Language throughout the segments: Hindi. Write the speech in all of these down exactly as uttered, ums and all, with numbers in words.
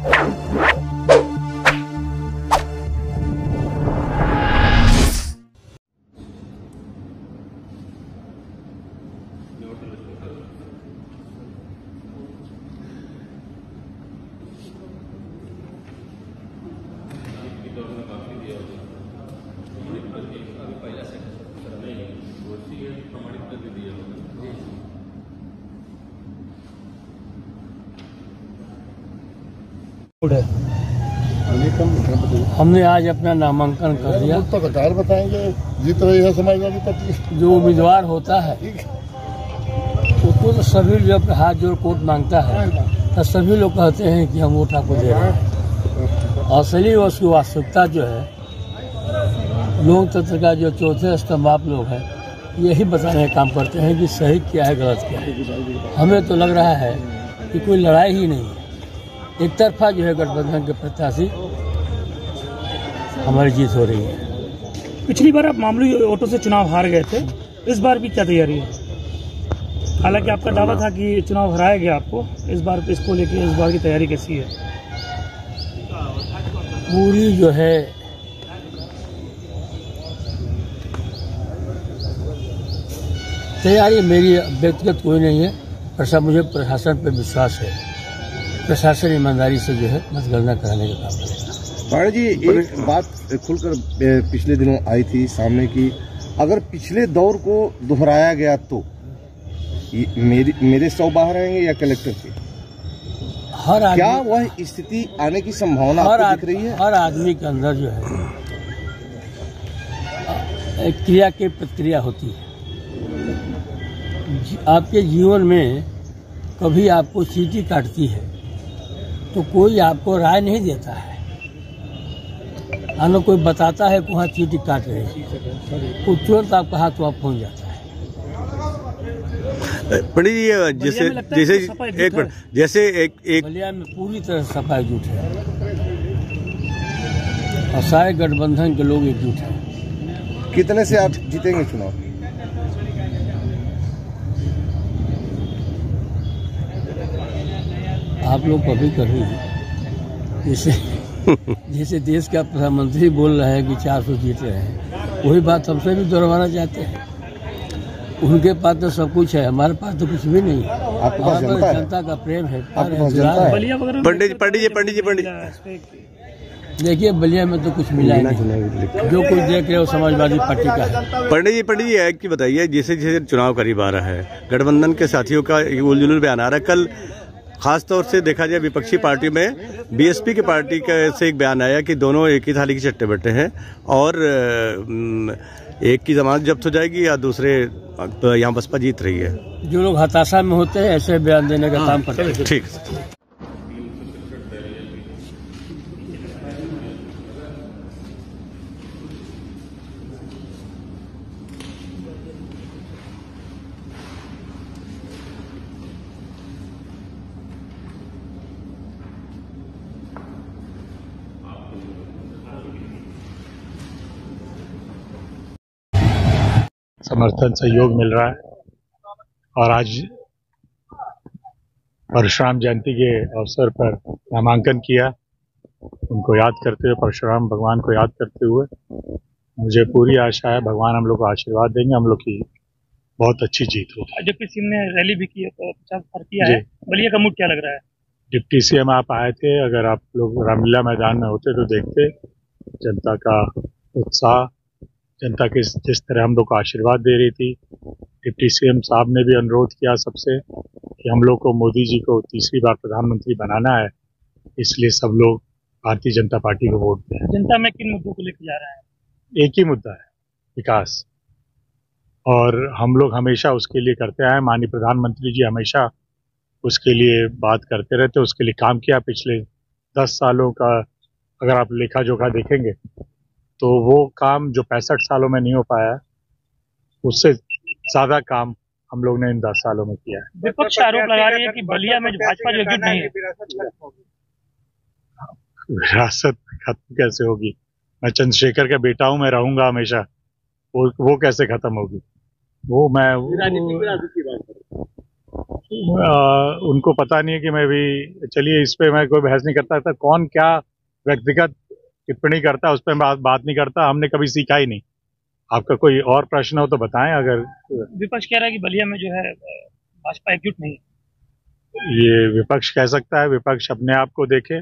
हमने आज अपना नामांकन कर दिया। तो कटार बताएंगे, जीत रही है समाजवादी पार्टी। जो उम्मीदवार होता है उसको तो सभी जब हाथ जोड़ वोट मांगता है तो सभी लोग कहते हैं कि हम वोट आपको दे रहे हैं। असली उसकी वास्तविकता जो है, लोकतंत्र का जो चौथे स्तंभ आप लोग हैं, यही बताने का काम करते हैं कि सही क्या है गलत क्या है। हमें तो लग रहा है कि कोई लड़ाई ही नहीं है, एक तरफा जो है गठबंधन के प्रत्याशी हमारी जीत हो रही है। पिछली बार आप मामूली वोटों से चुनाव हार गए थे, इस बार भी क्या तैयारी है? हालांकि आपका दावा था कि चुनाव हराया गया आपको, इस बार इसको लेके इस बार की तैयारी कैसी है? पूरी जो है तैयारी मेरी व्यक्तिगत कोई नहीं है, पर सब मुझे प्रशासन पर विश्वास है। प्रशासन ईमानदारी से जो है मतगणना कराने का काम करेगा। पांडे जी, एक बात खुलकर पिछले दिनों आई थी सामने की, अगर पिछले दौर को दोहराया गया तो मेरे मेरे सौ बाहर आएंगे या कलेक्टर के? हर आदमी, क्या वह स्थिति आने की संभावना आपको दिख रही है? हर आदमी के अंदर जो है एक क्रिया की प्रतिक्रिया होती है। आपके जीवन में कभी आपको चींटी काटती है तो कोई आपको राय नहीं देता है, आना कोई बताता है कि वहाँ चींटी काट रही है, तो तुरंत आपका हाथ वहाँ पहुँच जाता है। पंडित जी, जैसे जैसे एक मिनट जैसे एक एक बलिया में पूरी तरह सफाई एकजुट है और सारे गठबंधन के लोग एकजुट हैं। कितने से आप जीतेंगे चुनाव? आप लोग कभी कभी जैसे जैसे देश का प्रधानमंत्री बोल रहा है कि चार सौ जीत रहे हैं, वही बात हमसे भी दोहराना चाहते हैं। उनके पास तो सब कुछ है, हमारे पास तो कुछ भी नहीं है। आपके पास जनता है, जनता का प्रेम है, आपके पास जनता है। पंडित पंडित जी पंडित जी पंडित देखिए, बलिया में तो कुछ मिला नहीं, जो कुछ देख रहे हो समाजवादी पार्टी का है। पंडित जी पंडित जी एक की बताइए, जैसे जैसे चुनाव करीब आ रहा है, गठबंधन के साथियों का उलझुल बयान आ रहा है। कल खास तौर से देखा जाए विपक्षी पार्टी में बीएसपी की पार्टी का से एक बयान आया कि दोनों एक ही थाली के चट्टे बट्टे हैं और एक की जमानत जब्त हो जाएगी या दूसरे यहाँ बसपा जीत रही है। जो लोग हताशा में होते हैं ऐसे बयान देने का काम करते हैं। ठीक। समर्थन सहयोग मिल रहा है और आज परशुराम जयंती के अवसर पर नामांकन किया। उनको याद करते हुए, परशुराम भगवान को याद करते हुए मुझे पूरी आशा है भगवान हम लोग को आशीर्वाद देंगे, हम लोग की बहुत अच्छी जीत होगी। डिप्टी सीएम ने रैली भी की है, तो प्रचार किया है, बलिया का मूड क्या लग रहा है? डिप्टी सीएम आप आए थे, अगर आप लोग रामलीला मैदान में होते तो देखते जनता का उत्साह, जनता किस जिस तरह हम लोग को आशीर्वाद दे रही थी। डिप्टी सीएम साहब ने भी अनुरोध किया सबसे कि हम लोग को मोदी जी को तीसरी बार प्रधानमंत्री बनाना है, इसलिए सब लोग भारतीय जनता पार्टी को वोट दें। जनता में किन मुद्दों को लेकर जा रहा है? एक ही मुद्दा है, विकास, और हम लोग हमेशा उसके लिए करते आए। माननीय प्रधानमंत्री जी हमेशा उसके लिए बात करते रहते, उसके लिए काम किया। पिछले दस सालों का अगर आप लेखा जोखा देखेंगे तो वो काम जो पैंसठ सालों में नहीं हो पाया, उससे ज्यादा काम हम लोग ने इन दस सालों में किया है। विपक्ष आरोप लगा रही है कि बलिया में भाजपा जो एकजुट नहीं है। विरासत खत्म कैसे होगी? मैं चंद्रशेखर का बेटा हूं, मैं रहूंगा हमेशा। वो वो कैसे खत्म होगी? वो मैं आ, उनको पता नहीं है कि मैं भी, चलिए इस पे मैं कोई बहस नहीं करता था। कौन क्या व्यक्तिगत टिप्पणी करता है उस पर मैं बात, बात नहीं करता, हमने कभी सीखा ही नहीं। आपका कोई और प्रश्न हो तो बताएं। अगर विपक्ष कह रहा है कि बलिया में जो है भाजपा एकजुट नहीं, ये विपक्ष कह सकता है, विपक्ष अपने आप को देखे।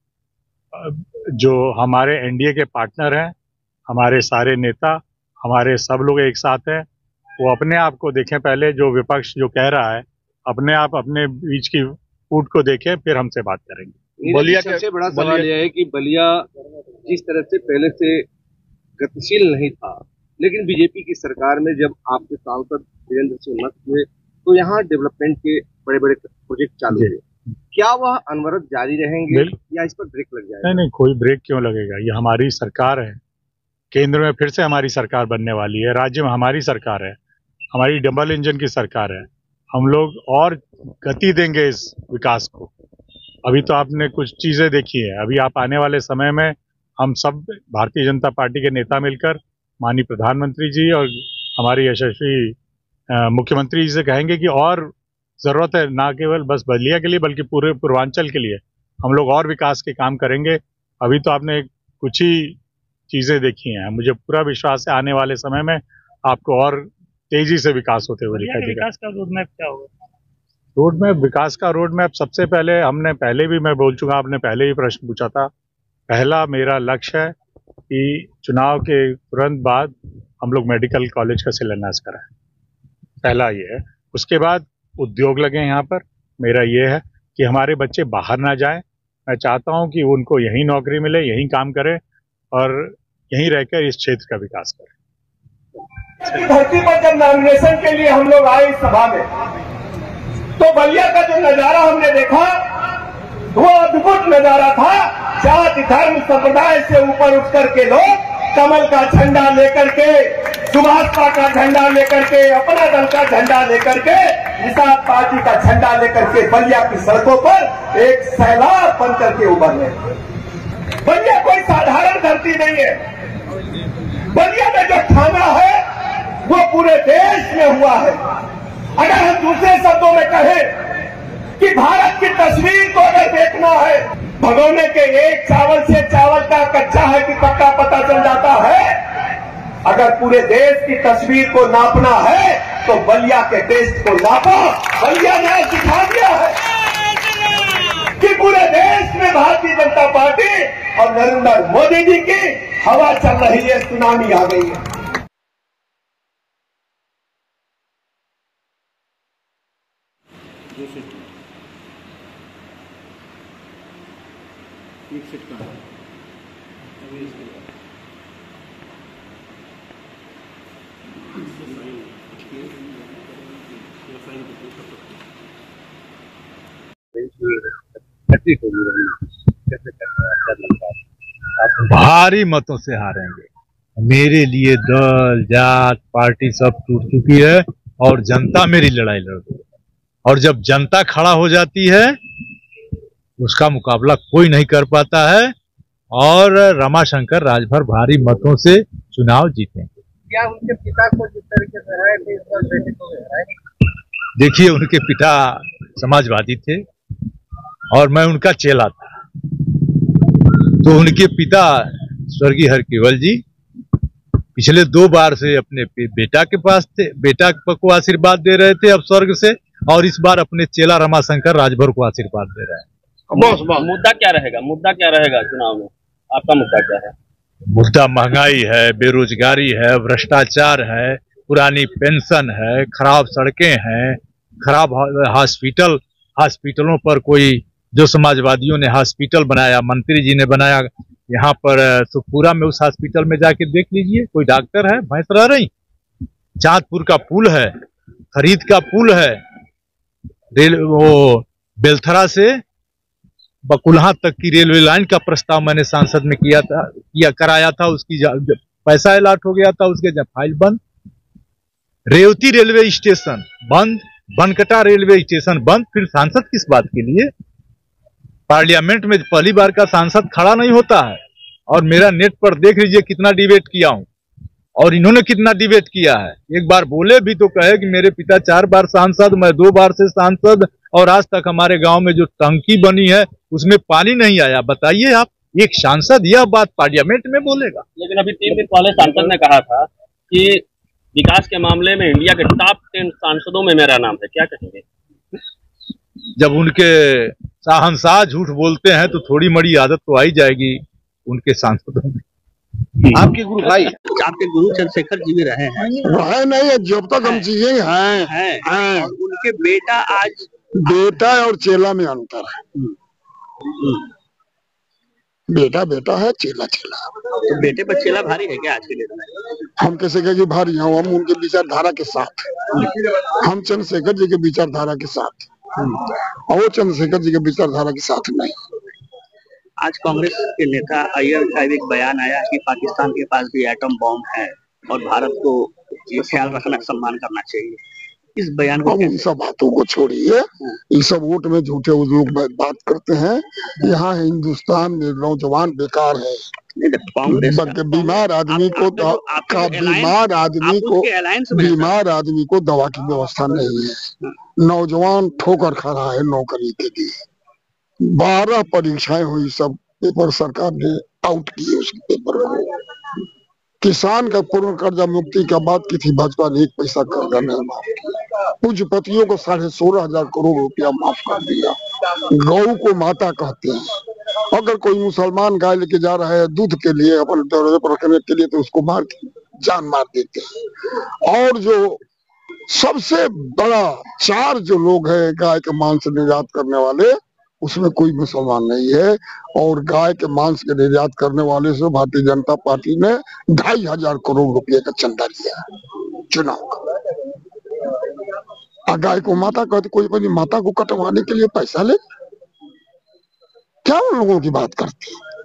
जो हमारे एनडीए के पार्टनर हैं, हमारे सारे नेता, हमारे सब लोग एक साथ हैं, वो अपने आप को देखें पहले। जो विपक्ष जो कह रहा है, अपने आप अपने बीच की फूट को देखें, फिर हमसे बात करेंगे। बलिया सबसे बड़ा सवाल यह है कि बलिया जिस तरह से पहले से गतिशील नहीं था, लेकिन बीजेपी की सरकार में जब आपके सांसद वीरेंद्र सिंह मस्त हुए तो यहाँ डेवलपमेंट के बड़े बड़े प्रोजेक्ट चालू हुए। क्या वह अनवरत जारी रहेंगे या इस पर ब्रेक लग जाएगा? नहीं नहीं, कोई ब्रेक क्यों लगेगा। ये हमारी सरकार है, केंद्र में फिर से हमारी सरकार बनने वाली है, राज्य में हमारी सरकार है, हमारी डबल इंजन की सरकार है। हम लोग और गति देंगे इस विकास को। अभी तो आपने कुछ चीजें देखी है, अभी आप आने वाले समय में हम सब भारतीय जनता पार्टी के नेता मिलकर माननीय प्रधानमंत्री जी और हमारी यशस्वी मुख्यमंत्री जी से कहेंगे कि और जरूरत है, ना केवल बस बलिया के लिए बल्कि पूरे पूर्वांचल के लिए हम लोग और विकास के काम करेंगे। अभी तो आपने कुछ ही चीजें देखी हैं, मुझे पूरा विश्वास है आने वाले समय में आपको और तेजी से विकास होते हुए दिखाई देगा। विकास का रोड मैप क्या होगा? रोड मैप, विकास का रोड मैप सबसे पहले हमने पहले भी मैं बोल चुका, आपने पहले भी प्रश्न पूछा था। पहला मेरा लक्ष्य है कि चुनाव के तुरंत बाद हम लोग मेडिकल कॉलेज का शिलान्यास कराएं, पहला ये है। उसके बाद उद्योग लगे यहाँ पर। मेरा ये है कि हमारे बच्चे बाहर ना जाएं, मैं चाहता हूँ कि उनको यहीं नौकरी मिले, यहीं काम करें और यहीं रहकर इस क्षेत्र का विकास करें। धरती पर जब नॉमिनेशन के लिए हम लोग आए इस सभा में, तो बलिया का जो नजारा हमने देखा वो अद्भुत नजारा था। जाति धर्म संप्रदाय से ऊपर उठ करके लोग कमल का झंडा लेकर के, सुभाषपा का झंडा लेकर के, अपना दल का झंडा लेकर के, निषाद पार्टी का झंडा लेकर के बलिया की सड़कों पर एक सैलाब बन करके उभर रहे। बलिया कोई साधारण धरती नहीं है। बलिया में जो थाना है वो पूरे देश में हुआ है। अगर हम दूसरे शब्दों में कहें कि भारत की तस्वीर को अगर देखना है, भगोने के एक चावल से चावल का कच्चा है कि पक्का पता चल जाता है। अगर पूरे देश की तस्वीर को नापना है तो बलिया के टेस्ट को नापो। बलिया ने सिखा दिया है कि पूरे देश में भारतीय जनता पार्टी और नरेंद्र मोदी जी की हवा चल रही है, सुनामी आ गई है। भारी मतों से हारेंगे। मेरे लिए दल जात पार्टी सब टूट चुकी है और जनता मेरी लड़ाई लड़ रही है। और जब जनता खड़ा हो जाती है उसका मुकाबला कोई नहीं कर पाता है और रमाशंकर राजभर भारी मतों से चुनाव जीतेंगे। क्या उनके पिता को जिस तरीके से हराए थे इस बार बेटे को हराएंगे? देखिए, उनके पिता समाजवादी थे और मैं उनका चेला था, तो उनके पिता स्वर्गीय हरकेवल जी पिछले दो बार से अपने बेटा के पास थे, बेटा को आशीर्वाद दे रहे थे अब स्वर्ग से, और इस बार अपने चेला रमाशंकर राजभर को आशीर्वाद दे रहे हैं। मुद्दा क्या रहेगा? मुद्दा क्या रहेगा चुनाव में? आपका मुद्दा क्या है? मुद्दा महंगाई है, बेरोजगारी है, भ्रष्टाचार है, पुरानी पेंशन है, खराब सड़कें हैं, खराब हॉस्पिटल, हॉस्पिटलों पर कोई जो समाजवादियों ने हॉस्पिटल बनाया, मंत्री जी ने बनाया, यहाँ पर सुखपुरा में उस हॉस्पिटल में जाके देख लीजिए, कोई डॉक्टर है? भैंस रह रही। चांदपुर का पुल है, खरीद का पुल है, रेल वो बेलथरा से बकुल्हा तक की रेलवे लाइन का प्रस्ताव मैंने सांसद में किया था, किया कराया था, उसकी पैसा अलॉट हो गया था, उसके फाइल बंद। रेवती रेलवे स्टेशन बंद, बनकटा रेलवे स्टेशन बंद, फिर सांसद किस बात के लिए? पार्लियामेंट में पहली बार का सांसद खड़ा नहीं होता है। और मेरा नेट पर देख लीजिए कितना डिबेट किया हूं और इन्होंने कितना डिबेट किया है। एक बार बोले भी तो कहे कि मेरे पिता चार बार सांसद, मैं दो बार से सांसद, और आज तक हमारे गांव में जो टंकी बनी है उसमें पानी नहीं आया। बताइए आप, एक सांसद यह बात पार्लियामेंट में बोलेगा? लेकिन अभी तीन दिन पहले सांसद ने कहा था कि विकास के मामले में इंडिया के टॉप टेन सांसदों में मेरा नाम है, क्या कहेंगे? जब उनके शाहंशाह झूठ बोलते हैं तो थोड़ी मड़ी आदत तो आई जाएगी उनके सांसदों में। आपके गुरु भाई, आपके गुरु चंद्रशेखर जी भी रहे हैं, रहे नहीं है, जब तक हम जिए हैं, हैं, हैं। और उनके बेटा आज बेटा और चेला में अंतर है। बेटा बेटा है, चेला चेला। तो बेटे पर चेला भारी है क्या आज के लिए? हम कैसे कहेंगे भारी हैं? हम उनके विचारधारा के साथ, हम चंद्रशेखर जी के विचारधारा के साथ, और वो चंद्रशेखर जी के विचारधारा के साथ नहीं। आज कांग्रेस के नेता अय्यर का एक बयान आया कि पाकिस्तान के पास भी एटम बॉम्ब है और भारत को ये ख्याल रखना, सम्मान करना चाहिए। इस बयान को, इन सब बातों को छोड़िए, ये सब वोट में झूठे लोग बात करते हैं। यहाँ हिंदुस्तान में नौजवान बेकार है। बीमार आदमी को का बीमार आदमी को बीमार आदमी को दवा की व्यवस्था नहीं है। नौजवान ठोकर खा रहा है नौकरी के लिए। बारह परीक्षाएं हुई, सब पेपर सरकार ने आउट किए उस पेपर को। किसान का पूर्ण कर्जा मुक्ति का बात की थी भाजपा ने, एक पैसा कर्जा नहीं माफ किया। पूंजीपतियों को साढ़े सोलह हजार करोड़ रुपया माफ कर दिया। गौ को माता कहते हैं। अगर कोई मुसलमान गाय लेके जा रहा है दूध के लिए, अपने दरवाजे पर रखने के लिए, तो उसको मार के जान मार देते हैं। और जो सबसे बड़ा चार जो लोग हैं गाय के मांस निर्यात करने वाले, उसमें कोई मुसलमान नहीं है। और गाय के मांस के निर्यात करने वाले से भारतीय जनता पार्टी ने ढाई हजार करोड़ रुपए का चंदा लिया चुनाव का। गाय को माता कहते, कोई अपनी माता को कटवाने के लिए पैसा ले, क्या उन लोगों की बात करती है?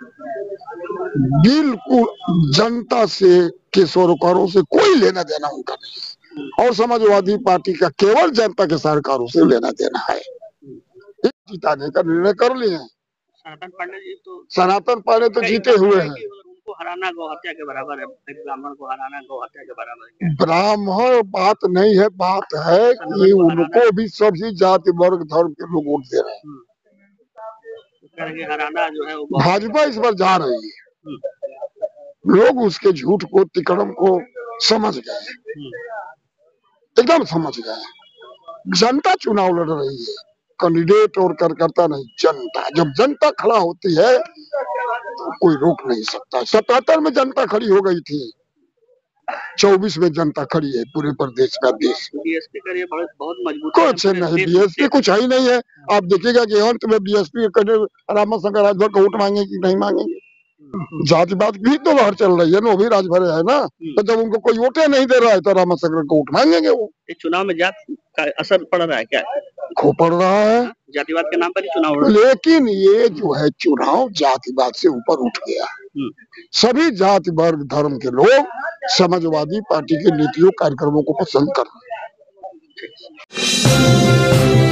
बिल्कुल जनता से के सरोकारों से कोई लेना देना उनका नहीं, और समाजवादी पार्टी का केवल जनता के सरकारों से लेना देना है। जिताने का निर्णय कर लिए हैं। सनातन पांडे जी तो सनातन पांडे तो जीते हुए हैं। उनको हराना गौ हत्या के बराबर है, ब्राह्मण को हराना गौ हत्या के बराबर है। ब्राह्मण बात नहीं है, बात है कि उनको भी सभी जाति वर्ग धर्म के लोग वोट दे रहे हैं। हराना जो है वो भाजपा इस बार जा रही है। लोग उसके झूठ को, तिकड़म को समझ गए, एकदम समझ गए। जनता चुनाव लड़ रही है, कैंडिडेट और कार्यकर्ता नहीं, जनता। जब जनता खड़ा होती है तो कोई रोक नहीं सकता। सतहत्तर में जनता खड़ी हो गई थी, चौबीस में जनता खड़ी है पूरे प्रदेश का देश। बीएसपी का ये बहुत मजबूत कुछ नहीं, बीएसपी कुछ है ही नहीं है। आप देखिएगा कि अंत में बीएसपी रामाशंकर राजभर को वोट मांगेंगे कि नहीं मांगेंगे। जातिवाद भी तो बाहर चल रही है ना, वो भी राजभर है ना। तो जब उनको कोई वोटे नहीं दे रहा है तो रामाशंकर को वोट मांगेंगे वो। चुनाव में जात का असर पड़ रहा है क्या? खूब पड़ रहा है, जातिवाद के नाम पर ही चुनाव। लेकिन ये जो है चुनाव जातिवाद से ऊपर उठ गया। सभी जाति वर्ग धर्म के लोग समाजवादी पार्टी की नीतियों कार्यक्रमों को पसंद कर रहे हैं।